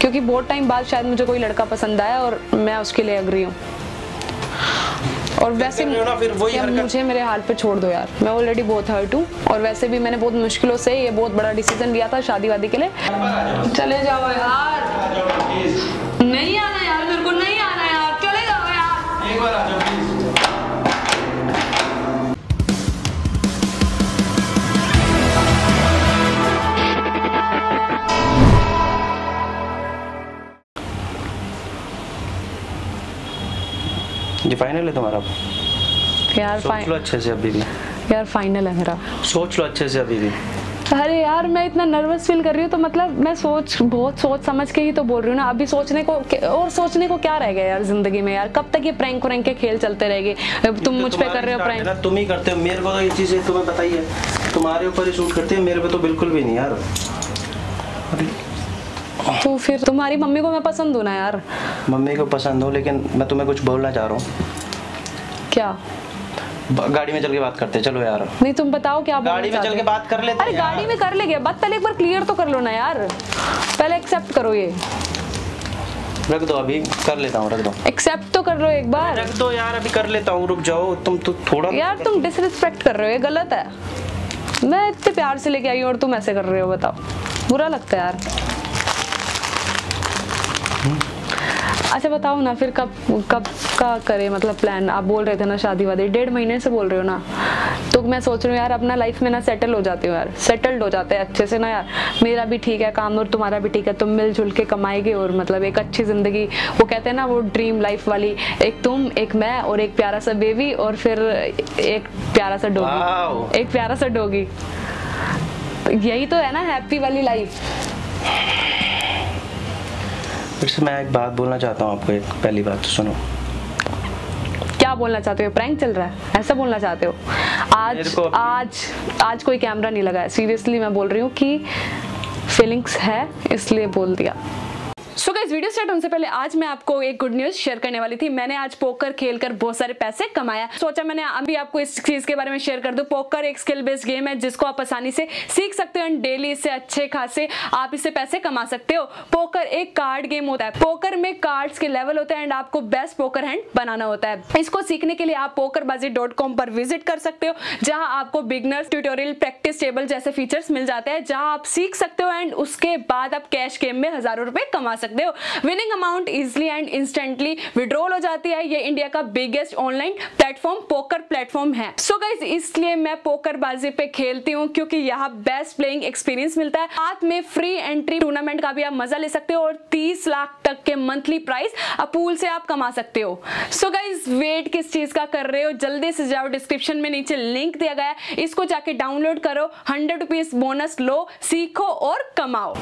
क्योंकि बहुत टाइम बाद शायद मुझे कोई लड़का पसंद आया और मैं उसके लिए एग्री हूँ। और वैसे मुझे मेरे हाल पे छोड़ दो यार, मैं ऑलरेडी बहुत हर्ट हूँ। और वैसे भी मैंने बहुत मुश्किलों से ये बहुत बड़ा डिसीजन लिया था शादी वादी के लिए। चले जाओ यार, नहीं आना यार, मेरे को नहीं आना यार, चले जाओ यार, एक बार आ जाओ प्लीज। ये फाइनल है तुम्हारा यार? सोच लो अच्छे से अभी भी यार, फाइनल है मेरा, सोच लो अच्छे से अभी भी। अरे यार मैं इतना नर्वस फील कर रही हूँ, तो मतलब मैं बहुत सोच समझ के ही तो बोल रही हूँ ना। अभी सोचने को क्या रह गया यार जिंदगी में यार? कब तक ये प्रैंक के खेल चलते रहेंगे? तुम मुझ पे कर रहे हो प्रैंक, तुम ही करते हो। मेरे को तो ये चीजें तुम्हें पता ही है, तुम्हारे ऊपर ही शूट करते हैं, मेरे पे तो बिल्कुल भी नहीं यार। तो फिर तुम्हारी मम्मी को मैं पसंद हूँ ना यार? मम्मी को पसंद हूँ, लेकिन मैं तुम्हें कुछ बोलना चाह रहा हूँ। क्या? गाड़ी में चल के बात करते हैं, चलो यार। नहीं तुम बताओ क्या गाड़ी में चल के बात कर लेते हैं। अरे गाड़ी में कर लेंगे, बात पहले एक बार क्लियर तो कर लो ना यार, पहले एक्सेप्ट करो। ये रख दो, अभी कर लेता हूँ, रख दो। एक्सेप्ट तो कर लो एक बार। रख दो यार, अभी कर लेता हूँ, रुक जाओ। तुम तो थोड़ा यार तुम डिसरिस्पेक्ट कर रहे हो, ये गलत है। मैं इतने प्यार से लेके आई हूँ और तुम ऐसे कर रहे हो, बताओ, बुरा लगता है यार। अच्छा बताओ ना फिर कब का करे, मतलब प्लान? आप बोल रहे थे ना शादी वादी, 1.5 महीने से बोल रहे हो ना, तो मैं सोच रही हूँ यार अपना लाइफ में ना सेटल हो जाती हूँ यार, सेटल्ड हो जाते हैं अच्छे से ना यार। मेरा भी ठीक है काम और तुम्हारा भी ठीक है, तुम मिलजुल के कमाएंगे और मतलब एक अच्छी जिंदगी, वो कहते हैं ना वो ड्रीम लाइफ वाली, एक तुम एक मैं और एक प्यारा सा बेबी और फिर एक प्यारा सा डॉगी, एक प्यारा सा डॉगी। यही तो है ना हैप्पी वाली लाइफ। फिर से मैं एक बात बोलना चाहता हूँ आपको, एक पहली बात तो सुनो। क्या बोलना चाहते हो? प्रैंक चल रहा है ऐसा बोलना चाहते हो? आज कोई कैमरा नहीं लगा है, सीरियसली मैं बोल रही हूँ कि फीलिंग्स है इसलिए बोल दिया। सो गाइस वीडियो स्टार्ट होने से पहले आज मैं आपको एक गुड न्यूज शेयर करने वाली थी। मैंने आज पोकर खेलकर बहुत सारे पैसे कमाया, सोचा मैंने अभी आपको इस चीज के बारे में शेयर कर दूं। पोकर एक स्किल बेस्ड गेम है जिसको आप आसानी से सीख सकते हो एंड डेली इससे अच्छे खासे आप इससे पैसे कमा सकते हो। पोकर एक कार्ड गेम होता है, पोकर में कार्ड्स के लेवल होते हैं एंड आपको बेस्ट पोकर हैंड बनाना होता है। इसको सीखने के लिए आप pokerbazi.com पर विजिट कर सकते हो, जहां आपको बिगनर्स ट्यूटोरियल, प्रैक्टिस टेबल जैसे फीचर्स मिल जाते हैं, जहां आप सीख सकते हो एंड उसके बाद आप कैश गेम में हजारों रुपए कमा सकते हो। Winning amount easily and instantly withdrawal हो जाती है। ये इंडिया का biggest online platform poker platform है। सो गाइस इसलिए मैं पोकरबाजी पे खेलती हूँ क्योंकि यहाँ बेस्ट प्लेइंग एक्सपीरियंस मिलता है, साथ में फ्री एंट्री टूर्नामेंट का भी आप मजा ले सकते हो और 30 लाख तक के मंथली प्राइस पूल से आप कमा सकते हो। सो गाइस वेट किस चीज का कर रहे हो, जल्दी से जाओ, डिस्क्रिप्शन में नीचे लिंक दिया गया है, इसको जाके डाउनलोड करो, 100 रुपीज बोनस लो, सीखो और कमाओ।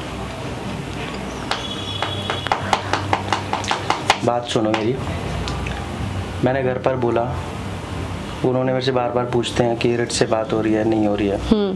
बात सुनो मेरी, मैंने घर पर बोला, उन्होंने मेरे से बार बार पूछते हैं कि रिट से बात हो रही है नहीं हो रही है,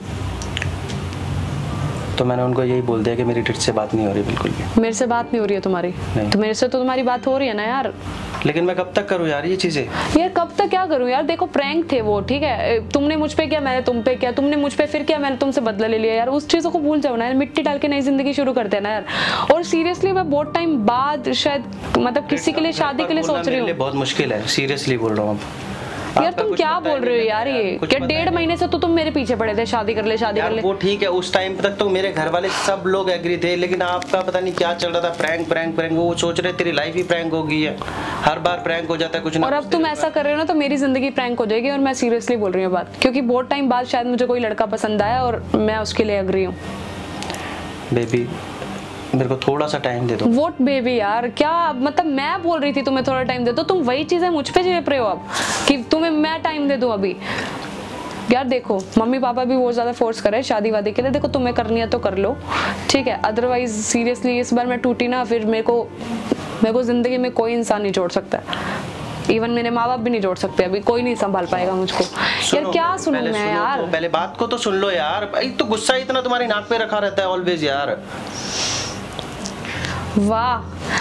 तो मैंने उनको यही बोल दिया कि मेरी रिट से बात नहीं हो रही बिल्कुल भी। मेरे से बात नहीं हो रही है तुम्हारी? नहीं। तो मेरे से तो तुम्हारी बात हो रही है ना यार। लेकिन मैं कब तक करूं यार ये चीजें? यार कब तक क्या करूं यार? देखो प्रैंक थे वो, ठीक है, तुमने मुझ पे किया, मैंने तुम पे किया, तुमने मुझ पे फिर किया, मैंने तुमसे बदला ले लिया यार। उस चीजों को भूल जाओ ना यार, मिट्टी डाल के नई जिंदगी शुरू करते हैं ना यार। और सीरियसली मैं बहुत टाइम बाद शायद मतलब किसी के लिए शादी के लिए सोच रही हूँ। बहुत मुश्किल है, सीरियसली बोल रहा हूँ यार तुम क्या बोल रहे हो यार? ये क्या 1.5 महीने से तो तुम मेरे पीछे पड़े थे, शादी कर ले शादी कर ले। वो ठीक है, उस टाइम तक तो मेरे घर वाले सब लोग एग्री थे, लेकिन आपका पता नहीं क्या चल रहा था, प्रैंक प्रैंक प्रैंक। वो सोच रहे तेरी लाइफ ही प्रैंक हो गई है, हर बार प्रैंक हो जाता है कुछ ना। और अब तुम ऐसा कर रहे हो ना तो मेरी जिंदगी प्रैंक हो जाएगी। और मैं सीरियसली बोल रही हूँ बात, क्योंकि बहुत टाइम बाद शायद मुझे कोई लड़का पसंद आया और मैं उसके लिए एग्री हूँ। बेबी मेरे को थोड़ा सा टाइम दे दो। वोट बेबी यार, क्या मतलब मैं बोल रही थी तुम्हें थोड़ा टाइम दे दो, तुम वही चीजें मुझ पे झेप रहे हो अब कि तुम्हें मैं टाइम दे दूं अभी। यार देखो मम्मी पापा भी बहुत ज्यादा फोर्स कर रहे हैं शादी वादी के लिए, देखो तुम्हें करनी है तो कर लो, ठीक है, अदरवाइज सीरियसली इस बार मैं टूटी ना, फिर मेरे को जिंदगी में कोई इंसान नहीं जोड़ सकता, इवन मेरे माँ बाप भी नहीं जोड़ सकते, अभी कोई नहीं संभाल पाएगा मुझको। यार क्या सुनूं मैं यार? तो पहले बात को तो सुन लो यार, तो गुस्सा इतना तुम्हारी नाक पे रखा रहता है ऑलवेज यार। वाह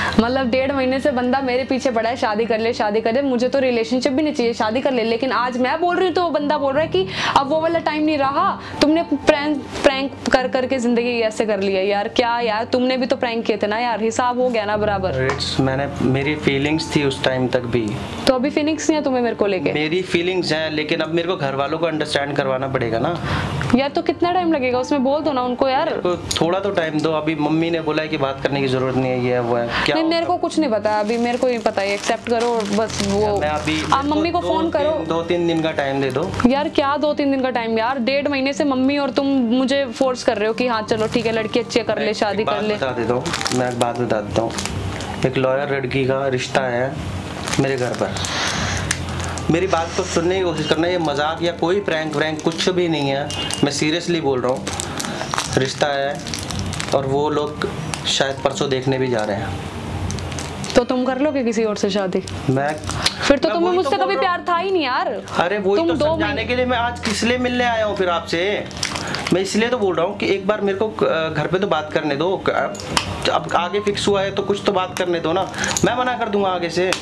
मतलब 1.5 महीने से बंदा मेरे पीछे पड़ा है शादी कर ले शादी कर ले, मुझे तो रिलेशनशिप भी नहीं चाहिए, शादी कर ले। लेकिन आज मैं बोल रही हूँ तो वो बंदा बोल रहा है कि अब वो वाला टाइम नहीं रहा, तुमने प्रैंक कर करके जिंदगी ऐसे कर ली है। यार क्या यार, तुमने भी तो प्रैंक किए थे ना यार, हिसाब हो गया ना बराबर। मैंने मेरी फीलिंग्स थी उस टाइम तक भी, तो अभी फीलिंग्स नहीं है तुम्हें मेरे को लेके? मेरी फीलिंग्स हैं, लेकिन अब मेरे को घर वालों को अंडरस्टैंड करवाना पड़ेगा ना यार। तो कितना टाइम लगेगा उसमें, बोल दो ना उनको यार। तो थोड़ा तो टाइम दो, अभी मम्मी ने बोला है कि बात करने की जरूरत नहीं है, ये है वो है। क्या नहीं मेरे को कुछ नहीं पता अभी, मेरे को ये पता है, एक्सेप्ट करो बस। वो आप मम्मी को फोन करो, 2-3 दिन का टाइम दे दो। यार क्या 2-3 दिन का टाइम यार, 1.5 महीने से मम्मी और तुम मुझे फोर्स कर रहे हो कि हाँ चलो ठीक है लड़की अच्छी कर ले शादी कर ले। बता देता हूँ, मैं एक बात बता देता हूँ, एक लॉयर लड़की का रिश्ता है मेरे घर पर, मेरी बात को सुनने की कोशिश करना, ये मजाक या कोई प्रैंक व्रैंक कुछ भी नहीं है, मैं सीरियसली बोल रहा हूँ। रिश्ता है और वो लोग शायद परसों देखने भी जा रहे हैं। तो तुम कर लोगे किसी और से शादी? फिर तो तुम्हें मुझसे कभी प्यार था ही नहीं यार। अरे वही तो समझाने के लिए मैं आज किस लिए मिलने आया हूँ फिर आपसे। मैं इसलिए तो बोल रहा हूँ कि एक बार मेरे को घर पे तो बात करने दो, अब आगे फिक्स हुआ है तो कुछ तो बात करने दो ना, मैं मना कर दूंगा आगे से।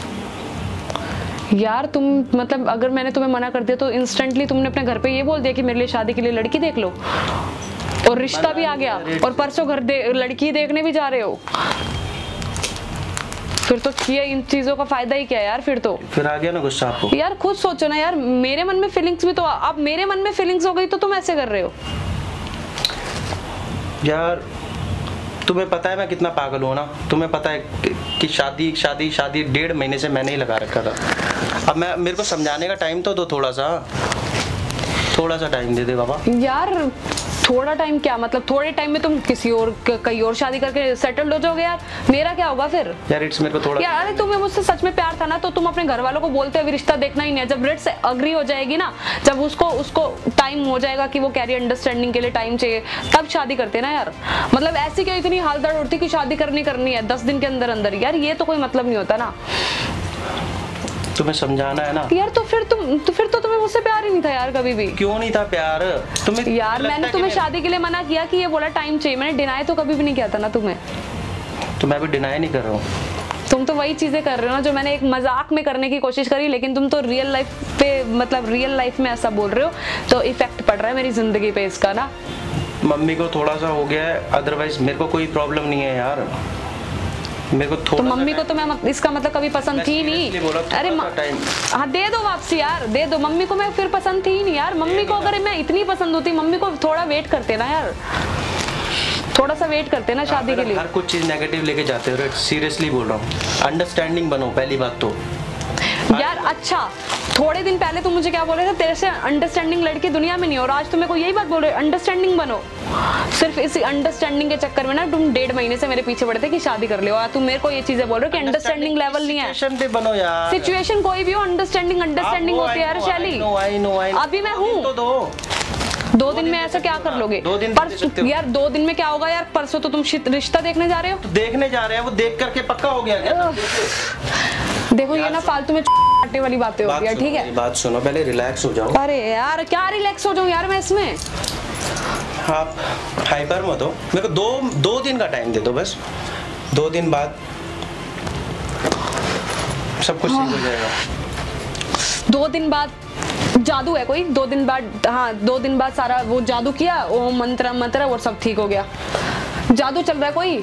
यार तुम मतलब अगर मैंने तुम्हें मना कर दिया तो इंस्टेंटली तुमने अपने घर पे ये बोल दिया कि मेरे लिए शादी के लिए लड़की देख लो, और रिश्ता भी आ गया, और परसों लड़की देखने भी जा रहे हो। फिर तो ये इन चीजों का फायदा ही क्या यार, फिर आ गया ना गुस्सा आपको। यार खुद सोचो ना यार, मेरे मन में फीलिंग्स भी तो, अब मेरे मन में फीलिंग्स हो गई तो तुम ऐसे कर रहे हो। यार तुम्हें पता है मैं कितना पागल हूँ ना, तुम्हें पता है कि शादी 1.5 महीने से मैंने ही लगा रखा था। अब मेरे को समझाने का टाइम तो दो, थोड़ा सा टाइम दे दे बाबा। यार थोड़ा टाइम क्या मतलब, थोड़े टाइम में तुम किसी और कहीं और शादी करके सेटल्ड हो जाओगे यार, मेरा क्या होगा फिर? यार इट्स मेरे को थोड़ा यार, अरे तुम्हें मुझसे सच में प्यार था ना तो तुम अपने घर वालों को बोलते अभी रिश्ता देखना ही नहीं है। जब रेट से अग्री हो जाएगी ना, जब उसको टाइम हो जाएगा कि वो कह रही है अंडरस्टैंडिंग के लिए टाइम चाहिए, तब शादी करते ना यार। मतलब ऐसी क्यों इतनी हालदड़ उड़ती कि शादी करनी है 10 दिन के अंदर अंदर, यार ये तो कोई मतलब नहीं होता ना। तुम्हें समझाना है ना यार। तो फिर तुम्हें मुझसे प्यार ही नहीं था यार कभी भी। क्यों नहीं था प्यार तुम्हें? यार मैंने तुम्हें शादी के लिए मना किया कि ये बोला टाइम चाहिए, मैंने डिनाई तो कभी भी नहीं किया था ना तुम्हें। तो मैं भी डिनाई नहीं कर रहा हूँ, तुम तो वही चीजें कर रहे हो ना जो मैंने एक मजाक में करने की कोशिश करी, लेकिन तुम तो रियल लाइफ पे मतलब रियल लाइफ में ऐसा बोल रहे हो, तो इफेक्ट पड़ रहा है मेरी जिंदगी पे इसका ना। मम्मी को थोड़ा सा हो गया है, अदरवाइज मेरे को कोई प्रॉब्लम नहीं है यार। मेरे को थोड़ा तो मम्मी को तो मैं इसका मतलब कभी पसंद थी नहीं। अरे हाँ दे दो वापसी यार, दे दो। मम्मी को मैं फिर पसंद थी ही नहीं यार। मम्मी को अगर मैं इतनी पसंद होती, मम्मी को थोड़ा वेट करते ना यार, थोड़ा सा वेट करते ना शादी के लिए। हर कुछ चीज नेगेटिव लेके जाते हो, सीरियसली बोल रहा हूँ। अंडरस्टैंडिंग बनो पहली बात तो यार। अच्छा थोड़े दिन पहले तुम मुझे क्या बोल रहे थे, तेरे से अंडरस्टैंडिंग लड़की दुनिया में नहीं, और आज तुम मेरे को यही बात बोल रहे हो अंडरस्टैंडिंग बनो। सिर्फ इसी अंडरस्टैंडिंग के चक्कर में ना तुम 1.5 महीने से मेरे पीछे पड़े थे कि शादी कर लो, और तुम मेरे को ये चीजें बोल रहे हो कि अंडरस्टैंडिंग लेवल नहीं है। सिचुएशन पे बनो यार, सिचुएशन कोई भी हो, अंडरस्टैंडिंग होती है यार शैली। अभी मैं हूँ 2 दिन में ऐसा क्या कर लोगे? 2 दिन यार 2 दिन में क्या होगा यार? परसों तो तुम रिश्ता देखने जा रहे हो। देखने जा रहे हैं, वो देख करके पक्का हो गया क्या? देखो ये ना फालतू में आटे वाली बातें होती है, ठीक है? बात सुनो, पहले रिलैक्स हो जाओ। अरे यार क्या रिलैक्स हो जाऊं यार मैं इसमें? आप हाइपर मत हो, मेरे को 2 दिन का टाइम दे दो बस। 2 दिन बाद सब कुछ ठीक हो जाएगा। 2 दिन बाद जादू है कोई? 2 दिन बाद? हाँ 2 दिन बाद सारा वो जादू किया, वो मंत्र और सब ठीक हो गया। जादू चल रहा है कोई?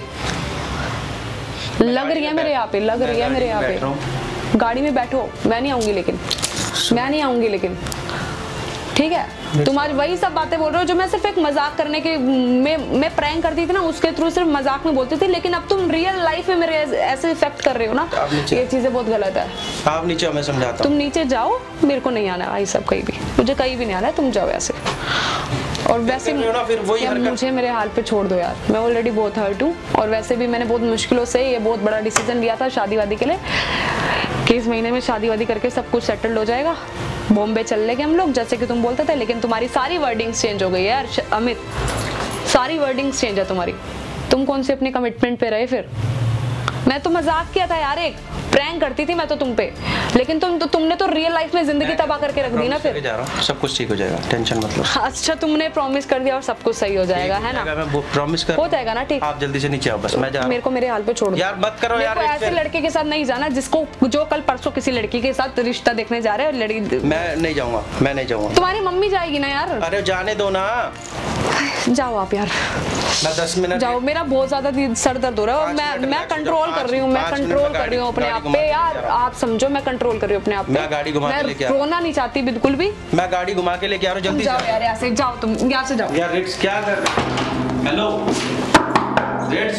लग रही है मेरे यहाँ पे, लग रही है मेरे यहाँ पे। गाड़ी में बैठो, मैं नहीं आऊंगी लेकिन ठीक है? तुम आज वही सब बातें बोल रहे हो जो मैं सिर्फ एक मजाक करने के मैं प्रैंक करती थी ना, उसके थ्रू सिर्फ मजाक में बोलती थी, लेकिन अब तुम रियल लाइफ में मेरे ऐसे इफेक्ट कर रहे हो ना, ये चीजें बहुत गलत है। आप नीचे, मैं समझाता हूं। तुम नीचे जाओ, मेरे को नहीं आना भाई सब, कहीं भी मुझे कहीं भी नहीं आना है, तुम जाओ ऐसे। और वैसे मुझे मेरे हाल पे छोड़ दो यार, मैं ऑलरेडी बहुत हर्ट हूँ, और वैसे भी मैंने बहुत मुश्किलों से ये बहुत बड़ा डिसीजन लिया था शादी वादी के लिए कि इस महीने में शादी वादी करके सब कुछ सेटल्ड हो जाएगा, बॉम्बे चल लेंगे हम लोग जैसे कि तुम बोलते थे। लेकिन तुम्हारी सारी वर्डिंग्स चेंज हो गई है यार अमित, सारी वर्डिंग्स चेंज है तुम्हारी। तुम कौन से अपने कमिटमेंट पे रहे फिर? मैं तो मजाक किया था यार, एक प्रैंक करती थी मैं तो तुम पे, लेकिन तुमने तो रियल लाइफ में जिंदगी तबाह करके रख दी ना। फिर जा रहा हूं, सब कुछ ठीक हो जाएगा, टेंशन मत लो। अच्छा तुमने प्रॉमिस कर दिया और सब कुछ सही हो जाएगा, है ना? मैं प्रॉमिस कर, हो जाएगा ना? ठीक, आप जल्दी से नीचे आओ बस, मैं जा रहा हूं। मेरे को मेरे हाल पे छोड़ दो यार, मत करो यार। ऐसे लड़के के साथ नहीं जाना जिसको, जो कल परसों किसी लड़की के साथ रिश्ता देखने जा रहे हैं। लड़की मैं नहीं जाऊंगा, मैं नहीं जाऊंगा। तुम्हारी मम्मी जाएगी ना यार। अरे जाने दो ना, जाओ आप यार, मैं 10 मिनट जाओ। मेरा बहुत ज्यादा सर दर्द हो रहा है और मैं कंट्रोल कर रही हूँ, मैं कंट्रोल कर रही हूँ अपने आप पे यार। आप समझो, मैं कंट्रोल कर रही हूँ अपने आप पे। मैं गाड़ी घुमा के लेके आ रहा हूं। रोना नहीं चाहती बिल्कुल भी। मैं गाड़ी घुमा के लेके आ रहा हूँ, जल्दी जाओ यार, यहाँ से जाओ, तुम यहाँ से जाओ यार। रिट्स क्या कर रहे हो? हेलो रिट्स,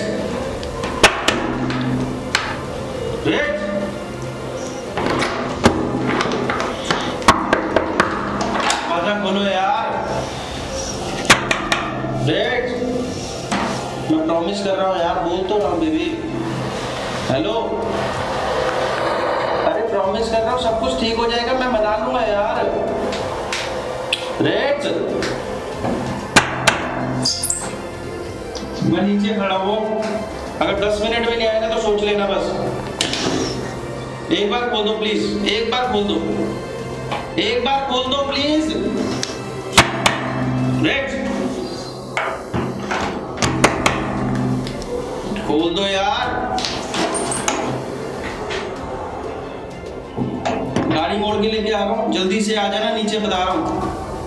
रिट्स, दरवाजा खोलो यार। रिट्स, मैं प्रॉमिस कर रहा हूँ यार, बोल तो रहा हूँ बेबी। हेलो, अरे प्रॉमिस कर रहा हूँ, सब कुछ ठीक हो जाएगा, मैं मना लूंगा यार। रिट्स, मैं नीचे खड़ा हूँ, अगर 10 मिनट में नहीं आएगा तो सोच लेना बस। एक बार खोल दो प्लीज, एक बार खोल दो, एक बार खोल दो प्लीज। रिट्स, खोल दो यार। गाड़ी मोड़ के लेके आ रहा हूँ, जल्दी से आ जाना, नीचे बता रहा हूँ।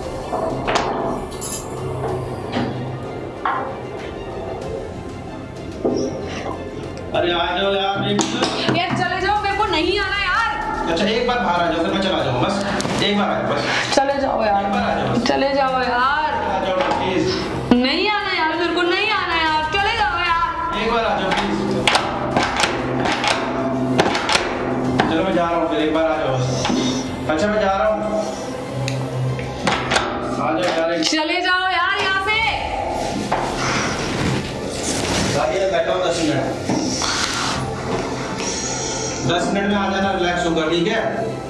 अरे आ जाओ यार। यार चले जाओ, मेरे को नहीं आना यार। अच्छा एक बार बाहर आ जाओ, फिर मैं चला जाऊंगा, बस एक बार आ जाओ बस। चले जाओ यार, एक बार आ जाओ, चले जाओ यार। आ जाओ प्लीज। नहीं आना यार, मेरे को नहीं आना यार, चले जाओ यार। एक बार आ जाओ प्लीज। चलो मैं जा रहा हूँ, फिर एक बार आ जाओ बस। अच्छा मैं जा रहा हूँ, आ जाओ यार। चले जाओ यार यहाँ से। गाड़ी में बैठा हूँ 10 मिनट, 10 मिनट में आ जाना, रिलैक्स होकर, ठीक है?